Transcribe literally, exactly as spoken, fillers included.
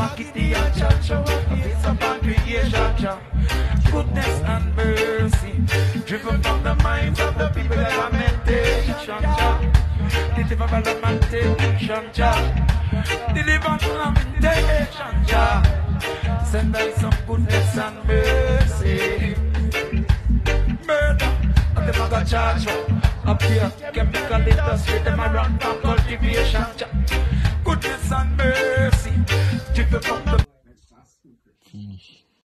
Kitty and Chacha, a piece of creation, Jah. Goodness and mercy, driven from the minds of the people that are meditation, Jah. Deliver by lamentation, Jah. Deliver from lamentation, Jah. Send us some goodness and mercy. Murder, and them a got charge up here. Chemical industry, them a run from cultivation, Jah. Goodness and mercy, driven from the